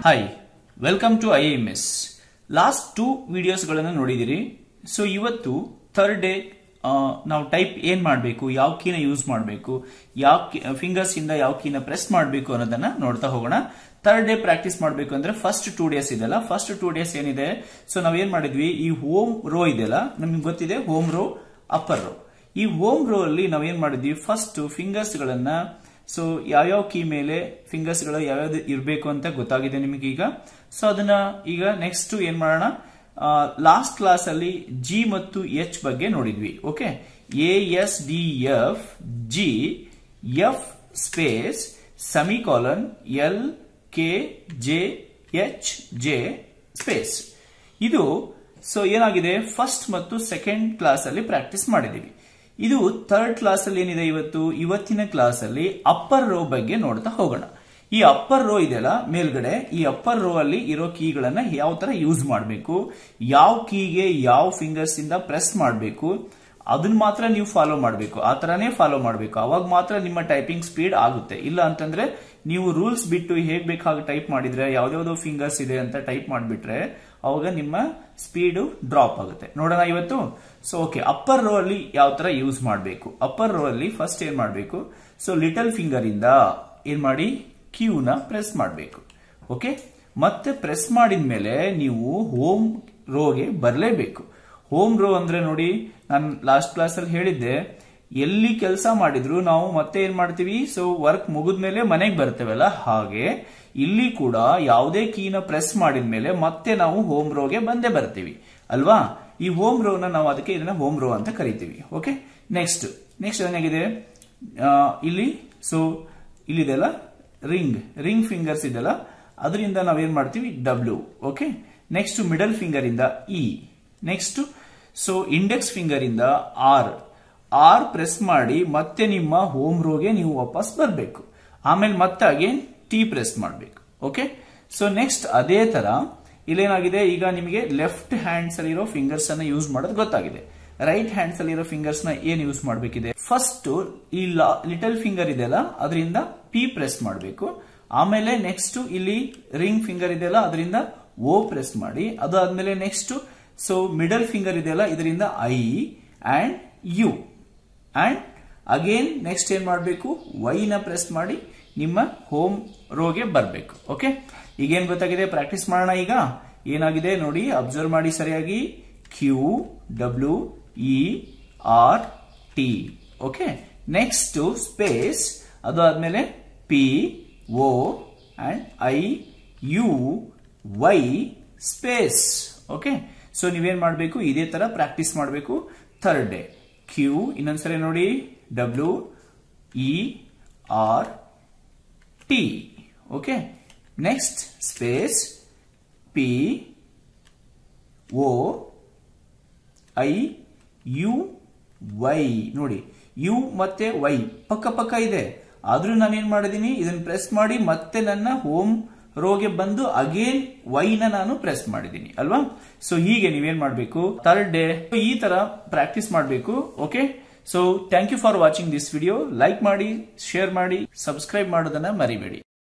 Hi welcome to IIMS. Last 2 ವಿಡಿಯೋಸ್ಗಳನ್ನು ನೋಡಿದಿರಿ. So ಇವತ್ತು ಥರ್ಡ್ ಡೇ ನಾವು ಟೈಪ್ ಏನ್ ಮಾಡಬೇಕು, ಯಾವ ಕೀನ ಯೂಸ್ ಮಾಡಬೇಕು, ಯಾವ ಫಿಂಗರ್ಸ್ ಇಂದ ಯಾವ ಕೀನ ಪ್ರೆಸ್ ಮಾಡಬೇಕು ಅನ್ನೋದನ್ನ ನೋಡ್ತಾ ಹೋಗೋಣ. ಥರ್ಡ್ ಡೇ ಪ್ರಾಕ್ಟೀಸ್ ಮಾಡಬೇಕು ಅಂದ್ರೆ ಫಸ್ಟ್ 2 ಡೇಸ್ ಇದೆಲ್ಲ, ಫಸ್ಟ್ 2 ಡೇಸ್ ಏನಿದೆ, ಸೊ ನಾವೇನ್ ಮಾಡಿದ್ವಿ, ಈ ಹೋಮ್ ರೋ ಇದೆಯಲ್ಲ, ನಮ್ಗೆ ಗೊತ್ತಿದೆ ಹೋಮ್ ರೋ, ಅಪ್ಪರ್ ರೋ. ಈ ಹೋಮ್ ರೋ ಅಲ್ಲಿ ನಾವೇನ್ ಮಾಡಿದ್ವಿ, ಫಸ್ಟ್ ಫಿಂಗರ್ಸ್ ಗಳನ್ನ, ಸೊ ಯಾವ್ಯಾವ ಕೀ ಮೇಲೆ ಫಿಂಗರ್ಸ್ ಗಳು ಯಾವ್ಯಾವ್ದು ಇರಬೇಕು ಅಂತ ಗೊತ್ತಾಗಿದೆ ನಿಮಗೆ ಈಗ. ಸೊ ಅದನ್ನ ಈಗ ನೆಕ್ಸ್ಟ್ ಏನ್ ಮಾಡೋಣ, ಲಾಸ್ಟ್ ಕ್ಲಾಸ್ ಅಲ್ಲಿ ಜಿ ಮತ್ತು ಎಚ್ ಬಗ್ಗೆ ನೋಡಿದ್ವಿ. Okay, ASDF G F space semicolon LKJHJ space. ಇದು ಸೊ ಏನಾಗಿದೆ, ಫಸ್ಟ್ ಮತ್ತು ಸೆಕೆಂಡ್ ಕ್ಲಾಸ್ ಅಲ್ಲಿ ಪ್ರಾಕ್ಟೀಸ್ ಮಾಡಿದೀವಿ. ಇದು ಥರ್ಡ್ ಕ್ಲಾಸ್ ಅಲ್ಲಿ ಏನಿದೆ, ಇವತ್ತಿನ ಕ್ಲಾಸ್ ಅಲ್ಲಿ ಅಪ್ಪರ್ ರೋ ಬಗ್ಗೆ ನೋಡ್ತಾ ಹೋಗೋಣ. ಈ ಅಪ್ಪರ್ ರೋ ಇದೆಯಲ್ಲ ಮೇಲ್ಗಡೆ, ಈ ಅಪ್ಪರ್ ರೋ ಅಲ್ಲಿ ಇರೋ ಕೀಗಳನ್ನ ಯಾವ ತರ ಯೂಸ್ ಮಾಡಬೇಕು, ಯಾವ ಕೀಗೆ ಯಾವ ಫಿಂಗರ್ಸ್ ಇಂದ ಪ್ರೆಸ್ ಮಾಡಬೇಕು, ಅದನ್ನ ಮಾತ್ರ ನೀವು ಫಾಲೋ ಮಾಡಬೇಕು. ಆ ತರಾನೇ ಫಾಲೋ ಮಾಡಬೇಕು, ಅವಾಗ ಮಾತ್ರ ನಿಮ್ಮ ಟೈಪಿಂಗ್ ಸ್ಪೀಡ್ ಆಗುತ್ತೆ. ಇಲ್ಲ ಅಂತಂದ್ರೆ ನೀವು ರೂಲ್ಸ್ ಬಿಟ್ಟು ಹೇಗ್ ಬೇಕಾಗಿ ಟೈಪ್ ಮಾಡಿದ್ರೆ, ಯಾವ್ದಾವ್ದೋ ಫಿಂಗರ್ಸ್ ಇದೆ ಅಂತ ಟೈಪ್ ಮಾಡಿಬಿಟ್ರೆ ಅವಾಗ ನಿಮ್ಮ ಸ್ಪೀಡ್ ಡ್ರಾಪ್ ಆಗುತ್ತೆ. ನೋಡೋಣ ಇವತ್ತು. ಸೊ ಓಕೆ, ಅಪ್ಪರ್ ರೋ ಅಲ್ಲಿ ಯಾವ ತರ ಯೂಸ್ ಮಾಡಬೇಕು. ಅಪ್ಪರ್ ರೋ ಅಲ್ಲಿ ಫಸ್ಟ್ ಏನ್ ಮಾಡಬೇಕು, ಸೊ ಲಿಟಲ್ ಫಿಂಗರ್ ಇಂದ ಏನ್ ಮಾಡಿ ಕ್ಯೂನ ಪ್ರೆಸ್ ಮಾಡಬೇಕು. ಓಕೆ, ಮತ್ತೆ ಪ್ರೆಸ್ ಮಾಡಿದ್ಮೇಲೆ ನೀವು ಹೋಮ್ ರೋಗೆ ಬರಲೇಬೇಕು. ಹೋಮ್ ರೋ ಅಂದ್ರೆ ನೋಡಿ, ನಾನು ಲಾಸ್ಟ್ ಕ್ಲಾಸ್ ಅಲ್ಲಿ ಹೇಳಿದ್ದೆ, ಎಲ್ಲಿ ಕೆಲಸ ಮಾಡಿದ್ರು ನಾವು ಮತ್ತೆ ಏನ್ ಮಾಡ್ತೀವಿ, ಸೊ ವರ್ಕ್ ಮುಗಿದ್ಮೇಲೆ ಮನೆಗೆ ಬರ್ತೇವಲ್ಲ, ಹಾಗೆ ಇಲ್ಲಿ ಕೂಡ ಯಾವುದೇ ಕೀನ ಪ್ರೆಸ್ ಮಾಡಿದ್ಮೇಲೆ ಮತ್ತೆ ನಾವು ಹೋಮ್ ರೋಗೆ ಬಂದೇ ಬರ್ತೀವಿ ಅಲ್ವಾ. ಈ ಹೋಮ್ ರೋನ ನಾವು ಅದಕ್ಕೆ ಇದನ್ನ ಹೋಮ್ ರೋ ಅಂತ ಕರಿತೀವಿ. ಓಕೆ, ನೆಕ್ಸ್ಟ್ ಏನಾಗಿದೆ ಇಲ್ಲಿ, ಸೊ ಇಲ್ಲಿದೆಲ್ಲ ರಿಂಗ್ ಫಿಂಗರ್ಸ್ ಇದೆಲ್ಲ, ಅದರಿಂದ ನಾವೇನ್ ಮಾಡ್ತೀವಿ W. Okay, next middle finger ಇಂದ E, next so index finger ಇಂದ R ಪ್ರೆಸ್ ಮಾಡಿ ಮತ್ತೆ ನಿಮ್ಮ ಹೋಮ್ ರೋಗೆ ನೀವು ವಾಪಸ್ ಬರಬೇಕು. ಆಮೇಲೆ ಮತ್ತೆ ಅಗೇನ್ T ಪ್ರೆಸ್ ಮಾಡಬೇಕು. ಓಕೆ, ಸೊ ನೆಕ್ಸ್ಟ್ ಅದೇ ತರ ಇಲ್ಲೇನಾಗಿದೆ, ಈಗ ನಿಮಗೆ ಲೆಫ್ಟ್ ಹ್ಯಾಂಡ್ಸ್ ಅಲ್ಲಿರೋ ಫಿಂಗರ್ಸ್ ಅನ್ನ ಯೂಸ್ ಮಾಡೋದು ಗೊತ್ತಾಗಿದೆ. ರೈಟ್ ಹ್ಯಾಂಡ್ಸ್ ಅಲ್ಲಿರೋ ಫಿಂಗರ್ಸ್ ನ ಏನ್ ಯೂಸ್ ಮಾಡಬೇಕಿದೆ, ಫಸ್ಟ್ ಈ ಲಿಟಲ್ ಫಿಂಗರ್ ಇದೆಯಲ್ಲ ಅದರಿಂದ P ಪ್ರೆಸ್ ಮಾಡಬೇಕು. ಆಮೇಲೆ ನೆಕ್ಸ್ಟ್ ಇಲ್ಲಿ ರಿಂಗ್ ಫಿಂಗರ್ ಇದೆಯಲ್ಲ ಅದರಿಂದ O ಪ್ರೆಸ್ ಮಾಡಿ. ಅದಾದ್ಮೇಲೆ ನೆಕ್ಸ್ಟ್ ಸೊ ಮಿಡಲ್ ಫಿಂಗರ್ ಇದೆಯಲ್ಲ ಇದರಿಂದ I and U, and again next ಏನ್ ಮಾಡಬೇಕು, Y ನ ಪ್ರೆಸ್ ಮಾಡಿ ನಿಮ್ಮ ಹೋಮ್ ರೋಗೆ ಬರಬೇಕು. ಓಕೆ, ಈಗೇನ್ ಗೊತ್ತಾಗಿದೆ, ಪ್ರಾಕ್ಟೀಸ್ ಮಾಡೋಣ. ಈಗ ಏನಾಗಿದೆ ನೋಡಿ, ಅಬ್ಸರ್ವ್ ಮಾಡಿ ಸರಿಯಾಗಿ, QWERT. ಓಕೆ, ನೆಕ್ಸ್ಟ್ ಸ್ಪೇಸ್, ಅದು ಆದ್ಮೇಲೆ PO and IUY space. Okay, so ನೀವೇನ್ ಮಾಡಬೇಕು, ಇದೇ ತರ ಪ್ರಾಕ್ಟೀಸ್ ಮಾಡಬೇಕು ಥರ್ಡ್ ಡೇ. ಇನ್ನೊಂದ್ಸರಿ ನೋಡಿ, WERT. Okay, next space POIUY. ನೋಡಿ, ಯು ಮತ್ತೆ ವೈ ಪಕ್ಕ ಪಕ್ಕ ಇದೆ, ಆದ್ರೂ ನಾನೇನ್ ಮಾಡಿದೀನಿ, ಇದನ್ನ ಪ್ರೆಸ್ ಮಾಡಿ ಮತ್ತೆ ನನ್ನ ಹೋಮ್ ರೋಗೆ ಬಂದು ಅಗೇನ್ ವೈ ನ ನಾನು ಪ್ರೆಸ್ ಮಾಡಿದೀನಿ ಅಲ್ವಾ. ಸೊ ಹೀಗೆ ನೀವೇನ್ ಮಾಡಬೇಕು ಥರ್ಡ್ ಡೇ ಈ ತರ ಪ್ರಾಕ್ಟೀಸ್ ಮಾಡಬೇಕು. Okay, so thank you for watching this video. Like ಮಾಡಿ, ಶೇರ್ ಮಾಡಿ, ಸಬ್ಸ್ಕ್ರೈಬ್ ಮಾಡೋದನ್ನ ಮರಿಬೇಡಿ.